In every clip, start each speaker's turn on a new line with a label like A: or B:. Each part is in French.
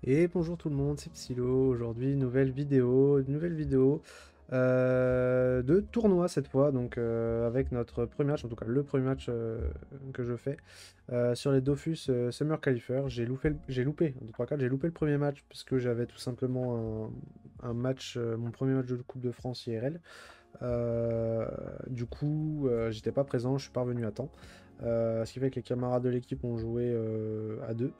A: Et bonjour tout le monde, c'est Psylo. Aujourd'hui, nouvelle vidéo de tournoi cette fois. Donc, avec notre premier match, en tout cas le premier match que je fais sur les Dofus Summer Qualifier. J'ai loupé, 2, 3, 4, j'ai loupé le premier match parce que j'avais tout simplement un match, mon premier match de Coupe de France IRL. Du coup, j'étais pas présent, je suis pas revenu à temps. Ce qui fait que les camarades de l'équipe ont joué à deux.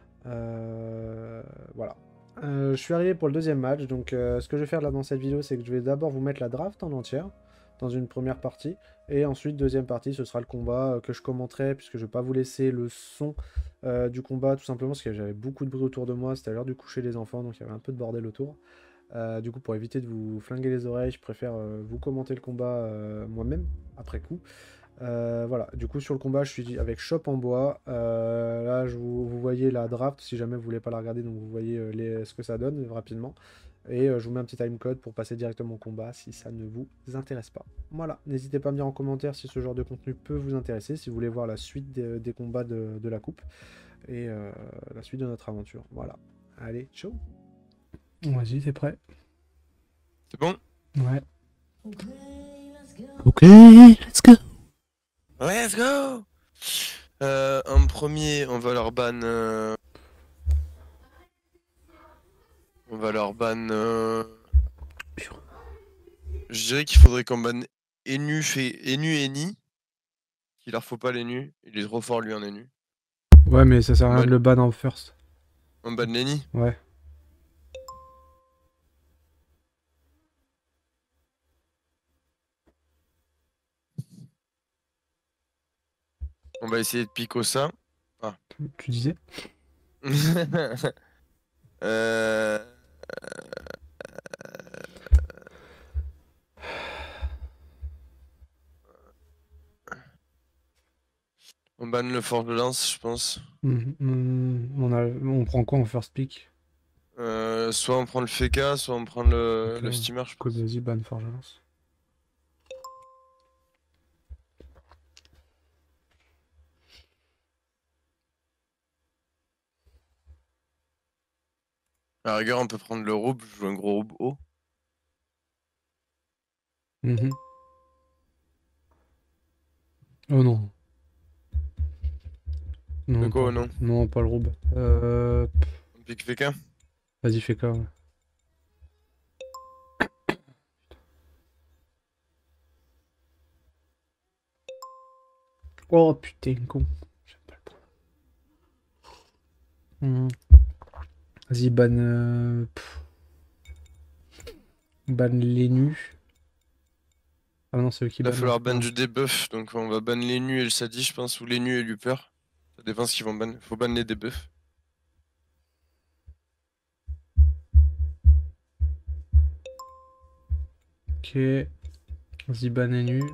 A: Voilà. Je suis arrivé pour le deuxième match, donc ce que je vais faire là dans cette vidéo, c'est que je vais d'abord vous mettre la draft en entière, dans une première partie, et ensuite, deuxième partie, ce sera le combat que je commenterai, puisque je vais pas vous laisser le son du combat, tout simplement parce que j'avais beaucoup de bruit autour de moi, c'était à l'heure du coucher des enfants, donc il y avait un peu de bordel autour. Du coup, pour éviter de vous flinguer les oreilles, je préfère vous commenter le combat moi-même, après coup. Voilà, du coup sur le combat je suis avec Shop en bois. Là vous voyez la draft si jamais vous voulez pas la regarder, donc vous voyez ce que ça donne rapidement. Et je vous mets un petit timecode pour passer directement au combat si ça ne vous intéresse pas. Voilà, n'hésitez pas à me dire en commentaire si ce genre de contenu peut vous intéresser, si vous voulez voir la suite des combats de la coupe et la suite de notre aventure. Voilà, allez, ciao. Vas-y, t'es prêt?
B: C'est bon?
A: Ouais.
C: Ok, let's go.
B: Let's go! En premier, on va leur ban. Je dirais qu'il faudrait qu'on banne Enu et Eni. Qu'il leur faut pas les nus. Il est trop fort lui en Enu.
A: Ouais, mais ça sert à
B: On
A: rien
B: ban,
A: de le ban en first.
B: on ban Lenny.
A: Ouais.
B: On va essayer de pico ça. Ah.
A: Tu disais?
B: euh... On banne le fort de lance, je pense.
A: On prend quoi en first pick?
B: Soit on prend le Feka, soit on prend
A: Ok,
B: le steamer, je
A: code
B: pense.
A: vas-y, ban Forgelance.
B: À la rigueur, on peut prendre le Roub, je joue un gros Roub haut.
A: Oh non.
B: De
A: Non,
B: quoi
A: pas,
B: ou non?
A: non, pas le roube.
B: On pique Feka?
A: Vas-y, fais quoi, ouais. Oh putain, con. J'aime pas le prendre. Vas-y, ban. Ban les nus. Ah non, c'est eux qui
B: Il va
A: bannent, ouais.
B: falloir ban
A: Ouais.
B: du debuff, donc on va ban les nus et le Sadi, je pense, ou les nus et l'Uper. Ça dépend ce qu'ils vont ban. Faut ban les debuffs.
A: Ok. Vas-y, ban les nus.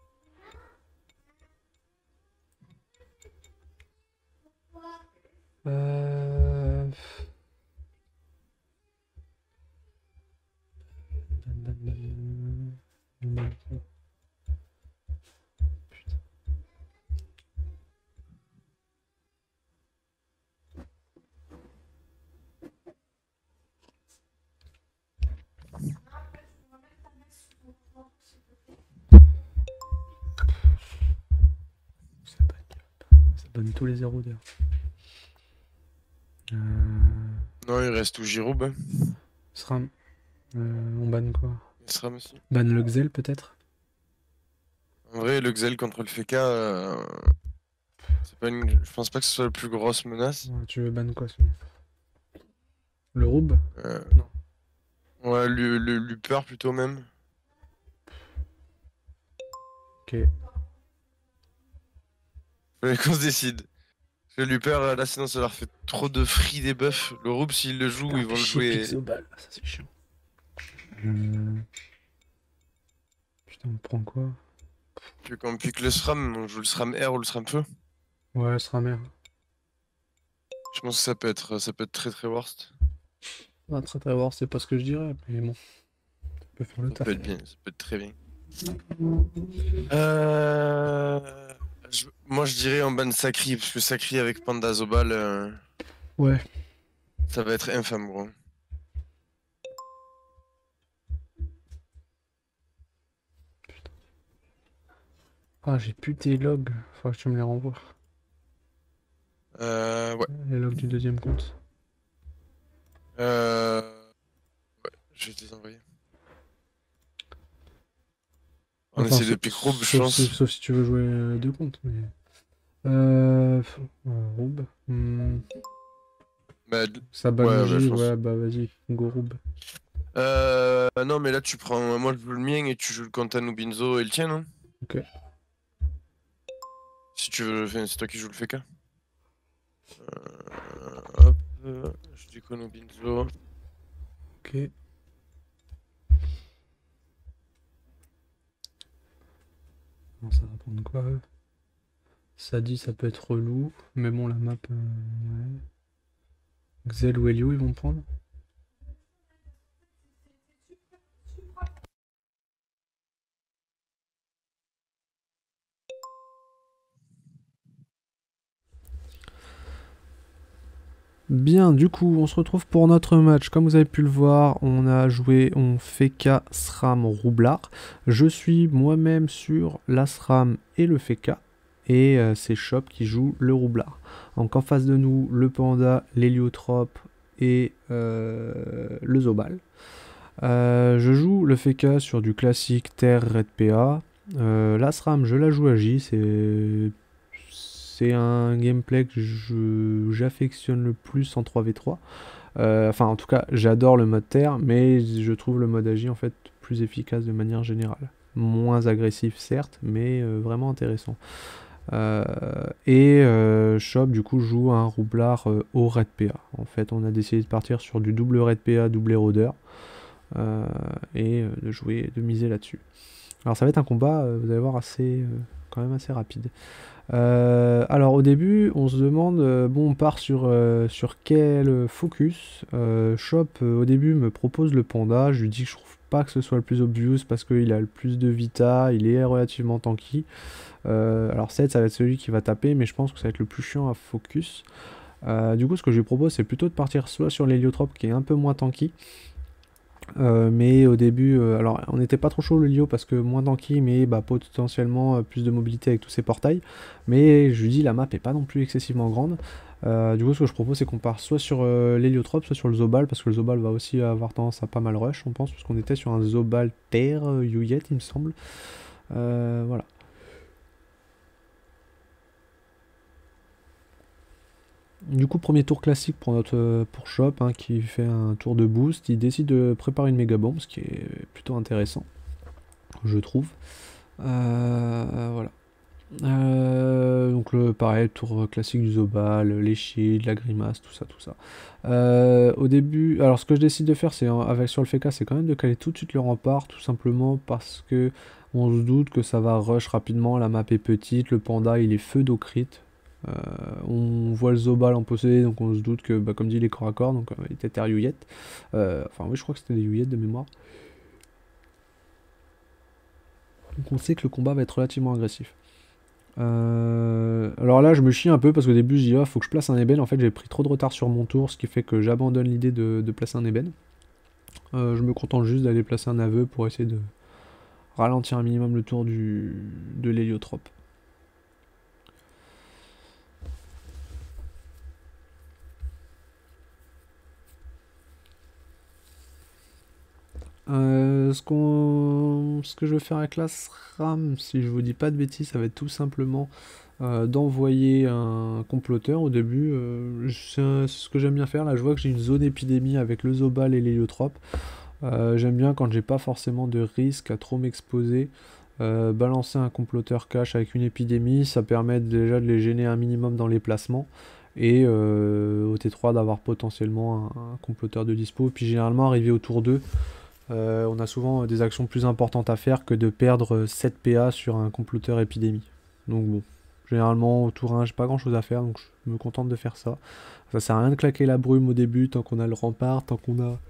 A: Euh... Ban. Putain. Ça banne tous les zéros d'ailleurs.
B: Non, il reste tout Giroud. Hein.
A: SRAM. On banne quoi?
B: Il sera aussi.
A: Ban le Xel peut-être?
B: En vrai, le Xel contre le Feka, c'est pas une... je pense pas que ce soit la plus grosse menace.
A: Ouais, tu veux ban quoi sinon? Le Roub?
B: Euh,
A: Non.
B: Ouais, l'Uper plutôt même.
A: Ok.
B: Fallait qu'on se décide. Parce que l'Uper, là, sinon ça leur fait trop de free des buffs. Le Roub, s'ils le jouent,
A: Putain,
B: ils
A: fait
B: vont le
A: chier
B: jouer.
A: Pixobal, ça c'est chiant. Euh, Putain, on prend quoi?
B: Tu veux qu'on pique le SRAM, on joue le SRAM R ou le SRAM feu.
A: Ouais, ce sera merde.
B: Je pense que ça peut être très très worst.
A: Ah, très très voir, c'est pas ce que je dirais, mais bon, ça peut faire le
B: Ça peut
A: taf.
B: être bien, ça peut être très bien. Euh... Moi je dirais en ban Sakri, parce que Sakri avec Panda Zobal,
A: Ouais,
B: Ça va être infâme, gros.
A: Ah, j'ai plus tes logs. Faudra que tu me les renvoies.
B: Ouais.
A: Les logs du deuxième compte.
B: Je vais te les envoyer. On
A: Enfin,
B: essaie de pick Roub, je
A: sauf,
B: pense.
A: sauf si tu veux jouer deux comptes. Mais... Roub.
B: Bah, ouais, bah, je
A: Sabamuji,
B: pense.
A: ouais, bah vas-y, go Roub.
B: Non, mais là, tu prends. Moi, je joue le mien et tu joues le compte Binzo et le tien, non?
A: Ok.
B: Si tu veux, enfin, c'est toi qui joues le FK. Hop, je dis Binzo.
A: Ok. Bon, ça va prendre quoi? Ça dit, ça peut être relou. Mais bon, la map. Ouais. Xel ou Helio, ils vont prendre. Bien, du coup, on se retrouve pour notre match. Comme vous avez pu le voir, on a joué, on Feka, SRAM, Roublard. Je suis moi-même sur la SRAM et le Feka. Et c'est Shop qui joue le Roublard. Donc en face de nous, le Panda, l'Héliotrope et le Zobal. Je joue le Feka sur du classique Terre Red PA. La SRAM, je la joue à J, c'est un gameplay que j'affectionne le plus en 3v3. Enfin, en tout cas, j'adore le mode terre, mais je trouve le mode agi en fait plus efficace de manière générale. Moins agressif, certes, mais vraiment intéressant. Shop, du coup, joue un roublard au Red PA. En fait, on a décidé de partir sur du double Red PA, double érodeur, de jouer, de miser là-dessus. Alors, ça va être un combat, vous allez voir, quand même assez rapide. Alors au début, on se demande, bon, on part sur quel focus. Shop au début me propose le panda, je lui dis que je trouve pas que ce soit le plus obvious parce qu'il a le plus de vita, il est relativement tanky. Alors 7 ça va être celui qui va taper, mais je pense que ça va être le plus chiant à focus. Du coup ce que je lui propose c'est plutôt de partir soit sur l'héliotrope qui est un peu moins tanky, mais au début, alors on n'était pas trop chaud le Lio parce que moins tanky, mais bah, potentiellement plus de mobilité avec tous ces portails. Mais je lui dis la map est pas non plus excessivement grande. Du coup, ce que je propose, c'est qu'on part soit sur l'héliotrope, soit sur le Zobal, parce que le Zobal va aussi avoir tendance à pas mal rush, on pense, puisqu'on était sur un Zobal Terre Yuyet, il me semble. Voilà. Du coup, premier tour classique pour Shop, hein, qui fait un tour de boost. Il décide de préparer une méga bombe, ce qui est plutôt intéressant, je trouve. Voilà. Donc pareil, tour classique du Zobal, les shields, la grimace, tout ça, tout ça. Au début, alors ce que je décide de faire, c'est avec sur le FK, c'est quand même de caler tout de suite le rempart, tout simplement parce que on se doute que ça va rush rapidement, la map est petite, le panda il est feu d'eau crit. On voit le Zobal en posséder, donc on se doute que, bah, comme dit, il est corps à corps, donc il était terre Yuyet. Enfin oui, je crois que c'était des Yuyet de mémoire. Donc on sait que le combat va être relativement agressif. Alors là, je me chie un peu parce qu'au début, je dis, ah, faut que je place un ébène. En fait, j'ai pris trop de retard sur mon tour, ce qui fait que j'abandonne l'idée de placer un ébène. Je me contente juste d'aller placer un aveu pour essayer de ralentir un minimum le tour de l'héliotrope. Ce que je vais faire avec la SRAM, si je vous dis pas de bêtises, ça va être tout simplement d'envoyer un comploteur au début. C'est ce que j'aime bien faire. Là, je vois que j'ai une zone épidémie avec le Zobal et l'héliotrope. J'aime bien quand j'ai pas forcément de risque à trop m'exposer. Balancer un comploteur cache avec une épidémie, ça permet déjà de les gêner un minimum dans les placements. Et au T3 d'avoir potentiellement un comploteur de dispo. Puis généralement, arrivé au tour 2, on a souvent des actions plus importantes à faire que de perdre 7 PA sur un comploteur épidémie. Donc bon, généralement au tour 1 j'ai pas grand chose à faire, donc je me contente de faire ça. Ça sert à rien de claquer la brume au début tant qu'on a le rempart, tant qu'on a...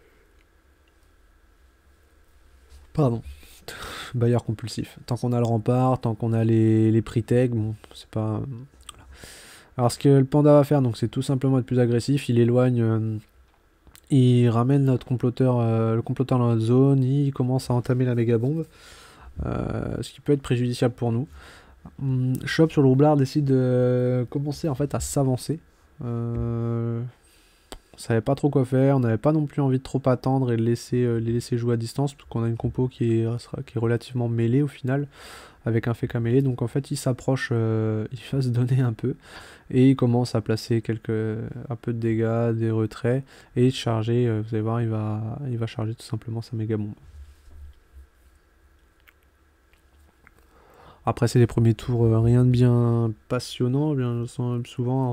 A: Pardon. Bailleur compulsif. Tant qu'on a le rempart, tant qu'on a les pre-tag, bon, c'est pas... Alors ce que le panda va faire, donc c'est tout simplement être plus agressif, il éloigne, il ramène notre comploteur, le comploteur dans notre zone, il commence à entamer la méga bombe, ce qui peut être préjudiciable pour nous. Chop sur le roublard décide de commencer en fait à s'avancer. On savait pas trop quoi faire, on n'avait pas non plus envie de trop attendre et de les laisser jouer à distance, parce qu'on a une compo qui est relativement mêlée au final, avec un Feka mêlé, donc en fait il s'approche, il va se donner un peu, et il commence à placer un peu de dégâts, des retraits, et charger, vous allez voir, il va charger tout simplement sa méga bombe. Après c'est les premiers tours, rien de bien passionnant, bien souvent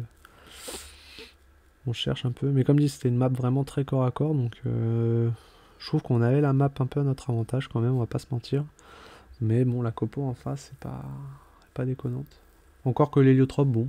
A: on cherche un peu, mais comme dit c'était une map vraiment très corps à corps, donc je trouve qu'on avait la map un peu à notre avantage quand même, on va pas se mentir. Mais bon, la copo en face, c'est pas déconnante. Encore que l'héliotrope, bon.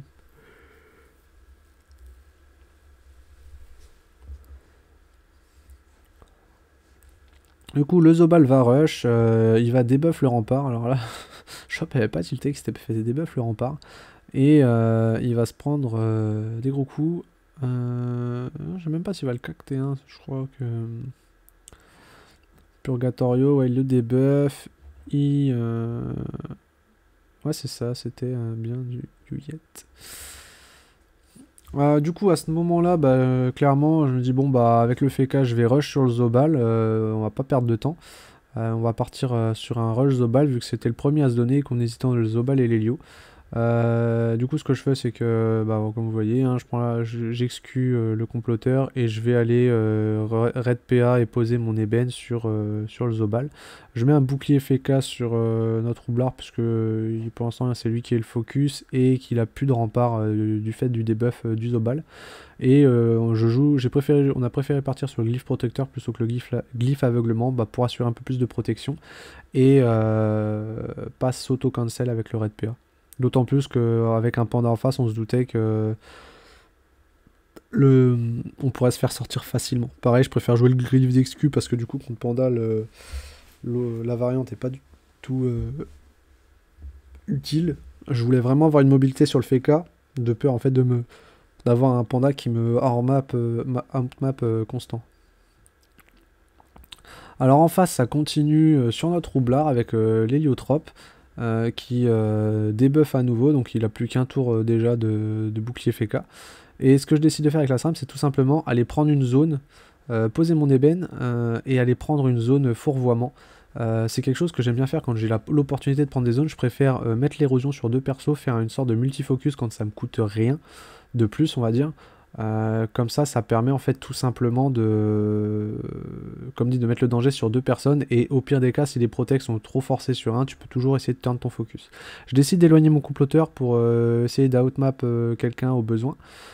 A: Du coup, le Zobal va rush, il va debuff le rempart. Alors là, Chop avait pas tilté que c'était fait debuff le rempart. Et il va se prendre des gros coups. Je sais même pas s'il va le cacter, hein. Je crois que... Purgatorio, ouais, il le debuff. Ouais, c'est ça, c'était bien du Yet. Du coup, à ce moment-là, bah, clairement, je me dis, bon, bah, avec le Feka, je vais rush sur le Zobal. On va pas perdre de temps. On va partir sur un rush Zobal, vu que c'était le premier à se donner et qu'on hésitait entre le Zobal et l'Helio. Du coup, ce que je fais, c'est que, bah, comme vous voyez, hein, j'exclus le comploteur et je vais aller Red PA et poser mon ébène sur le Zobal. Je mets un bouclier Feka sur notre roublard, puisque pour l'instant, c'est lui qui est le focus et qu'il a plus de rempart du fait du debuff du Zobal. Et on a préféré partir sur le glyphe protecteur plutôt que le glyphe aveuglement, bah, pour assurer un peu plus de protection et pas s'auto-cancel avec le Red PA. D'autant plus qu'avec un panda en face, on se doutait que on pourrait se faire sortir facilement. Pareil, je préfère jouer le glyphe d'excus parce que du coup, contre panda, la variante n'est pas du tout utile. Je voulais vraiment avoir une mobilité sur le Feka, de peur en fait d'avoir un panda qui me out-map constant. Alors en face, ça continue sur notre roublard avec l'héliotrope. Qui debuff à nouveau, donc il a plus qu'un tour déjà de bouclier Feka. Et ce que je décide de faire avec la Sram, c'est tout simplement aller prendre une zone, poser mon ébène et aller prendre une zone fourvoiement. C'est quelque chose que j'aime bien faire quand j'ai l'opportunité de prendre des zones. Je préfère mettre l'érosion sur 2 persos, faire une sorte de multifocus quand ça me coûte rien de plus, on va dire. Comme ça permet en fait tout simplement comme dit, de mettre le danger sur 2 personnes, et au pire des cas, si les protects sont trop forcés sur un, tu peux toujours essayer de turn ton focus. Je décide d'éloigner mon comploteur pour essayer d'outmap quelqu'un au besoin.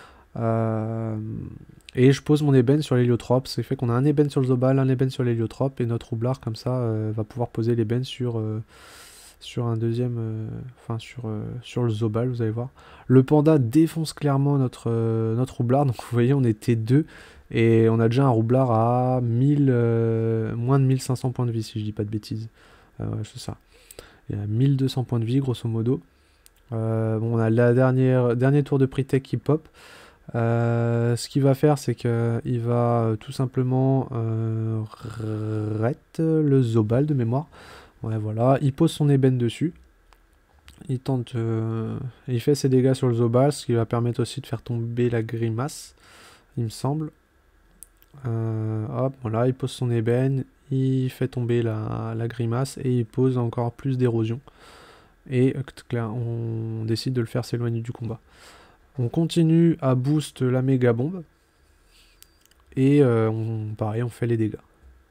A: Et je pose mon ébène sur l'héliotrope, ce qui fait qu'on a un ébène sur le Zobal, un ébène sur l'héliotrope, et notre roublard comme ça va pouvoir poser l'ébène sur un deuxième, sur le Zobal, vous allez voir. Le panda défonce clairement notre roublard, donc vous voyez, on était 2, et on a déjà un roublard à moins de 1500 points de vie, si je dis pas de bêtises. Ouais, c'est ça. Il y a 1200 points de vie, grosso modo. Bon, on a dernier tour de pre-tech qui pop. Ce qu'il va faire, c'est qu'il va tout simplement ret le Zobal de mémoire. Ouais, voilà, il pose son ébène dessus. Il tente, il fait ses dégâts sur le Zobal, ce qui va permettre aussi de faire tomber la grimace, il me semble. Hop, voilà, il pose son ébène, il fait tomber la grimace et il pose encore plus d'érosion. Et on décide de le faire s'éloigner du combat. On continue à boost la méga bombe. Et pareil, on fait les dégâts.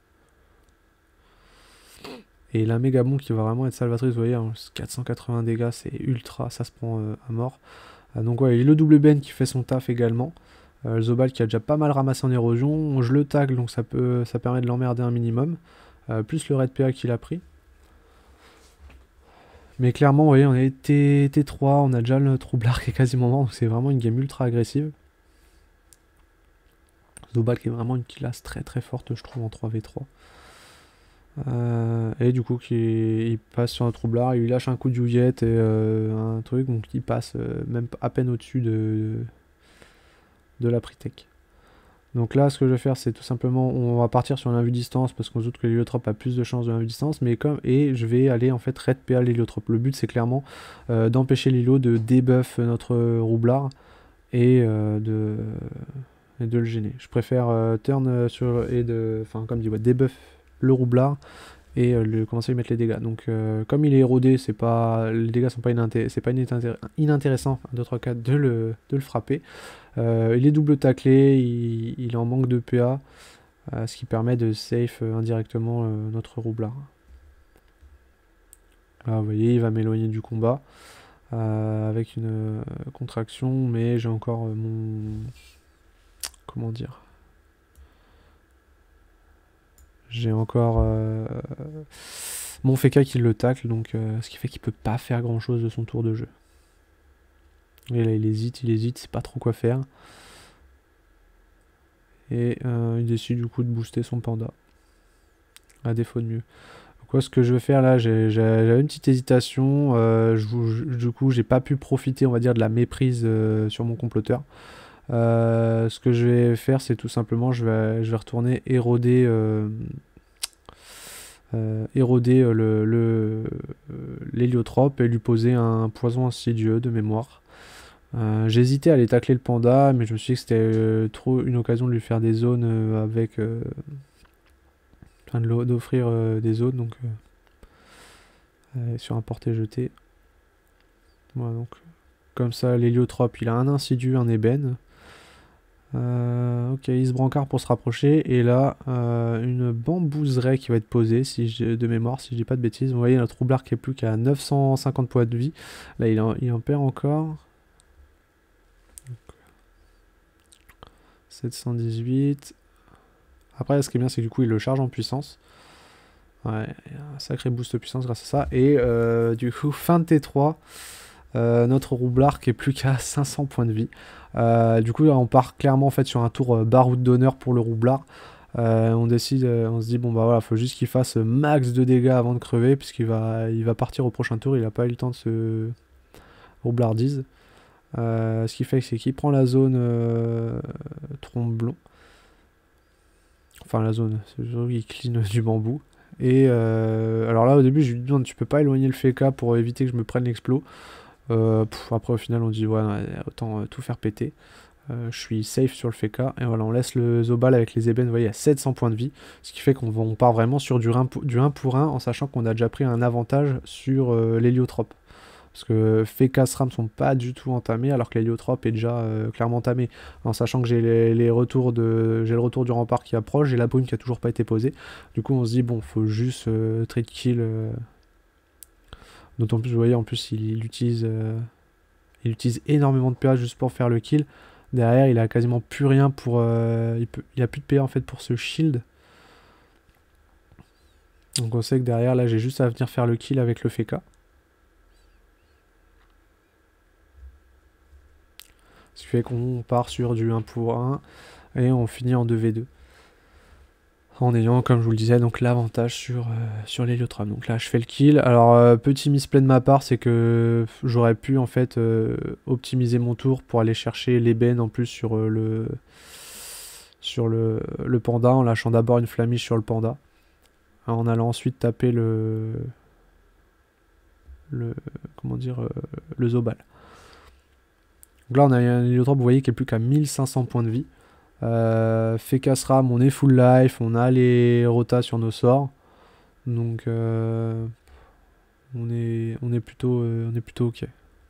A: Et la méga bombe qui va vraiment être salvatrice, vous voyez, hein, 480 dégâts, c'est ultra, ça se prend à mort. Donc ouais, il y a le double Ben qui fait son taf également. Le Zobal qui a déjà pas mal ramassé en érosion. Je le tag, donc ça permet de l'emmerder un minimum. Plus le Red PA qu'il a pris. Mais clairement, vous voyez, on est T3, on a déjà le troublard qui est quasiment mort, donc c'est vraiment une game ultra agressive. Zobal qui est vraiment une classe très très forte, je trouve, en 3v3. Et du coup, il passe sur un troublard, il lui lâche un coup de douillette et un truc, donc il passe même à peine au-dessus de la Pritech. Donc là, ce que je vais faire, c'est tout simplement, on va partir sur l'invue distance parce qu'on se doute que l'héliotrope a plus de chances de l'invue distance, et je vais aller en fait red PA l'héliotrope. Le but, c'est clairement d'empêcher l'hélios de debuff notre roublard et de le gêner. Je préfère turn sur enfin comme dit, ouais, debuff le roublard et commencer à lui mettre les dégâts. Donc comme il est érodé, les dégâts sont pas inintéressant 1, 2, 3, 4 de le frapper. Il est double taclé, il est en manque de PA, ce qui permet de safe indirectement notre roublard. Là vous voyez, il va m'éloigner du combat avec une contraction, mais j'ai encore mon... Comment dire, j'ai encore mon Feka qui le tacle, donc ce qui fait qu'il peut pas faire grand chose de son tour de jeu. Et là il hésite, c'est pas trop quoi faire. Et il décide du coup de booster son panda. À défaut de mieux. Donc, ce que je vais faire là, j'avais une petite hésitation. Du coup, j'ai pas pu profiter, on va dire, de la méprise sur mon comploteur. Ce que je vais faire, c'est tout simplement, je vais retourner éroder l'héliotrope et lui poser un poison insidieux de mémoire. J'hésitais à aller tacler le panda, mais je me suis dit que c'était trop une occasion de lui faire des zones d'offrir des zones, donc sur un porté-jeté. Voilà, donc comme ça, l'héliotrope, il a un insidieux, un ébène. Ok, il se brancard pour se rapprocher. Et là, une bambouseraie qui va être posée, de mémoire, si je dis pas de bêtises. Vous voyez, notre troublard qui est plus qu'à 950 points de vie. Là, il en perd encore. 718. Après, ce qui est bien, c'est que du coup, il le charge en puissance. Ouais, il y a un sacré boost de puissance grâce à ça. Et du coup, fin de T3. Notre roublard qui est plus qu'à 500 points de vie. Du coup, là, on part clairement en fait sur un tour baroud d'honneur pour le roublard. On décide, on se dit bon bah voilà, faut juste qu'il fasse max de dégâts avant de crever, puisqu'il va partir au prochain tour. Il a pas eu le temps de se roublardise. Ce qui fait, c'est qu'il prend la zone tromblon. Enfin la zone, c'est le il clean du bambou. Et alors là au début je lui demande tu peux pas éloigner le FK pour éviter que je me prenne l'explos. Après au final on dit ouais autant tout faire péter. Je suis safe sur le FK et voilà on laisse le Zobal avec les ébènes, vous voyez à 700 points de vie, ce qui fait qu'on part vraiment sur du 1 pour 1 en sachant qu'on a déjà pris un avantage sur l'héliotrope. Parce que FK SRAM sont pas du tout entamés alors que l'héliotrope est déjà clairement entamé. En sachant que j'ai le retour du rempart qui approche, j'ai la brume qui a toujours pas été posée. Du coup on se dit bon faut juste trade kill. D'autant plus vous voyez en plus il utilise énormément de PA juste pour faire le kill. Derrière il a quasiment plus rien pour... il a plus de PA en fait pour ce shield. Donc on sait que derrière là j'ai juste à venir faire le kill avec le FK. Ce qui fait qu'on part sur du 1 pour 1 et on finit en 2v2. En ayant, comme je vous le disais, donc l'avantage sur l'héliotrope. Donc là, je fais le kill. Alors, petit misplay de ma part, c'est que j'aurais pu en fait optimiser mon tour pour aller chercher l'ébène en plus sur le panda, en lâchant d'abord une flamiche sur le panda. En allant ensuite taper comment dire, le Zobal. Donc là, on a un héliotrope, vous voyez, qui est plus qu'à 1500 points de vie. FK SRAM, on est full life, on a les rotas sur nos sorts. Donc on est plutôt ok.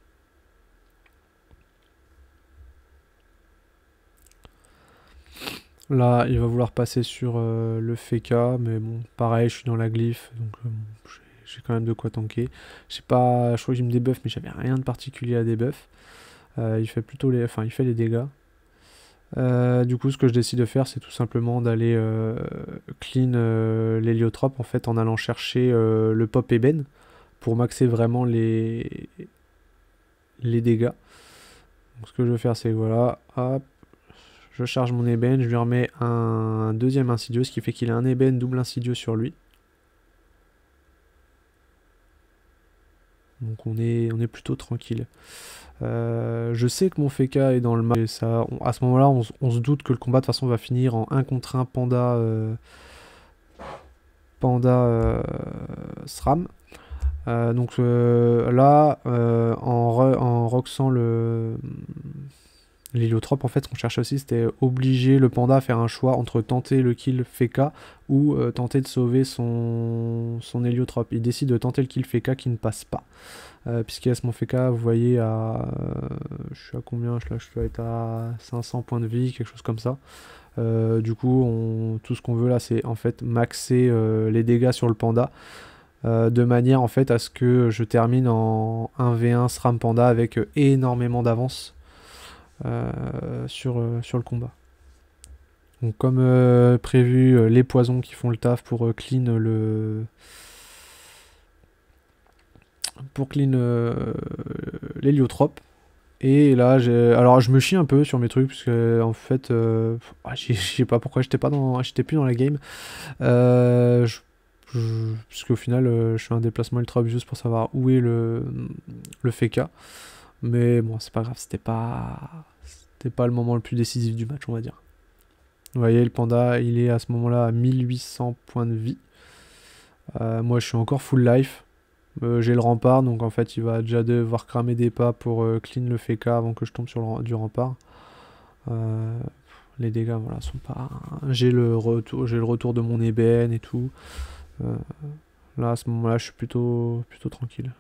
A: Là, il va vouloir passer sur le FK, mais bon, pareil, je suis dans la glyphe, donc j'ai quand même de quoi tanker. Je crois qu'il me débuff, mais j'avais rien de particulier à débuff. Il fait plutôt il fait les dégâts. Du coup, ce que je décide de faire, c'est tout simplement d'aller clean l'héliotrope en fait en allant chercher le pop ébène pour maxer vraiment les dégâts. Donc, ce que je vais faire, c'est voilà, hop, je charge mon ébène, je lui remets un deuxième insidieux, ce qui fait qu'il a un ébène double insidieux sur lui. donc on est plutôt tranquille. Je sais que mon Feka est dans le match, et ça, à ce moment-là, on se doute que le combat de toute façon va finir en 1 contre 1 Panda SRAM. Donc là, en roxant l'héliotrope, en fait, ce qu'on cherchait aussi, c'était obliger le panda à faire un choix entre tenter le kill Feka ou tenter de sauver son héliotrope. Il décide de tenter le kill Feka qui ne passe pas. Puisqu'il y a mon Feka, vous voyez, je suis à combien? Là, je dois être à 500 points de vie, quelque chose comme ça. Du coup, tout ce qu'on veut là, c'est en fait maxer les dégâts sur le panda. De manière en fait à ce que je termine en 1v1 SRAM Panda avec énormément d'avance sur le combat. Donc comme prévu, les poisons qui font le taf pour clean l'héliotrope. Et là, alors je me chie un peu sur mes trucs, parce que en fait, je sais pas pourquoi j'étais plus dans la game. Puisqu'au final, je fais un déplacement ultra juste pour savoir où est le Feka. Mais bon, c'est pas grave, c'était pas le moment le plus décisif du match, on va dire. Vous voyez, le panda, il est à ce moment-là à 1800 points de vie. Moi, je suis encore full life. J'ai le rempart, donc en fait, il va déjà devoir cramer des pas pour clean le Feka avant que je tombe sur du rempart. Les dégâts, voilà, sont pas... J'ai le retour de mon ébène et tout. Là, à ce moment-là, je suis plutôt tranquille.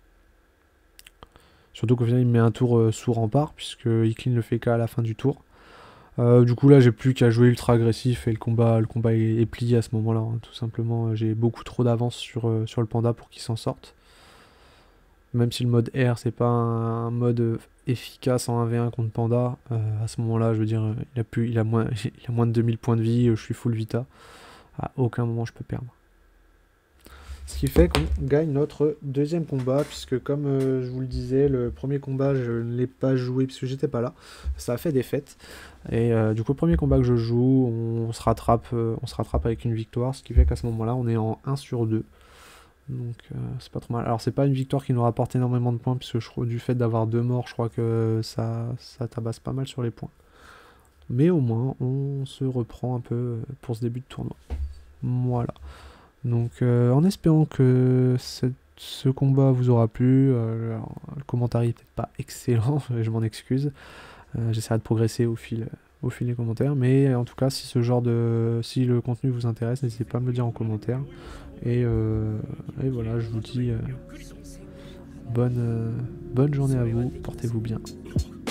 A: Surtout qu'au final, il me met un tour sous rempart, puisqu'il clean le Feka à la fin du tour. Du coup, là, j'ai plus qu'à jouer ultra agressif et le combat est plié à ce moment-là. Hein. Tout simplement, j'ai beaucoup trop d'avance sur le panda pour qu'il s'en sorte. Même si le mode R, c'est pas un mode efficace en 1v1 contre panda, à ce moment-là, je veux dire, il a moins de 2000 points de vie, je suis full vita. À aucun moment, je peux perdre. Ce qui fait qu'on gagne notre deuxième combat, puisque comme je vous le disais, le premier combat, je ne l'ai pas joué puisque j'étais pas là. Ça a fait défaite. Et du coup, le premier combat que je joue, on se rattrape avec une victoire, ce qui fait qu'à ce moment-là, on est en 1 sur 2. Donc c'est pas trop mal. Alors c'est pas une victoire qui nous rapporte énormément de points, puisque du fait d'avoir 2 morts, je crois que ça tabasse pas mal sur les points. Mais au moins, on se reprend un peu pour ce début de tournoi. Voilà. Donc en espérant que ce combat vous aura plu, le commentaire est peut-être pas excellent, je m'en excuse. J'essaierai de progresser au fil des commentaires, mais en tout cas si si le contenu vous intéresse, n'hésitez pas à me le dire en commentaire. Et voilà, je vous dis bonne journée à vous, portez-vous bien.